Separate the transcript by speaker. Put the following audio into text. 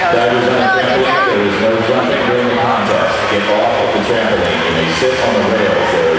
Speaker 1: Divers on the trampoline, there is no jumping during the contest. Get off of the trampoline. You may sit on the rails.